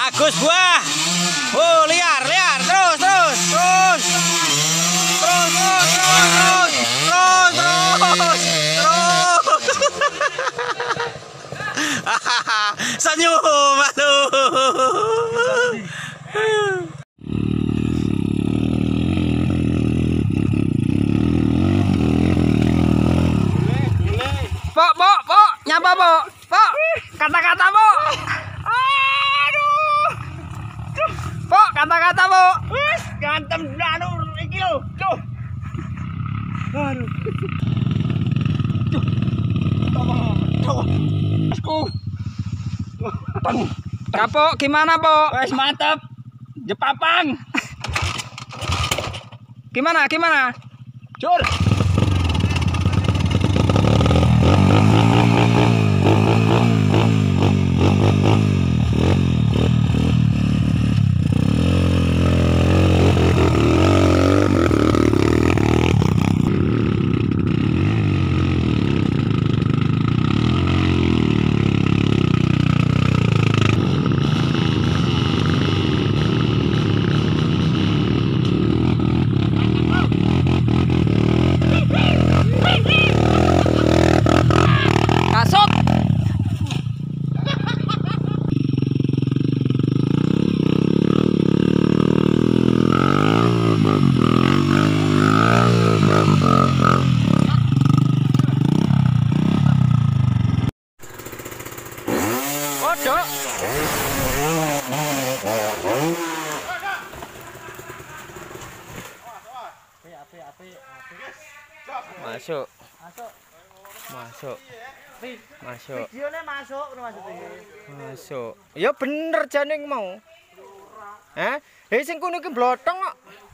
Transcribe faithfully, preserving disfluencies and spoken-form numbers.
Bagus buah. Oh, liar, liar. Terus, terus, terus. Terus, terus, terus, terus, terus, terus. Senyum, aduh. Pok, pok, pok, nyapa pok, pok, kata-kata pok. Aduh, pok, kata-kata pok. Wih, gantem anu iki lho, tuh. Aduh, tuh, tuh, tuh, tuh. Kapok, gimana pok? Wes mantap, jepapang. Gimana, gimana? Cur. Kodok. Masuk. Masuk. Masuk. Videonya masuk, maksudnya. Masuk. Ya bener jane mau. Hah? Hei sing kono iki blotong kok.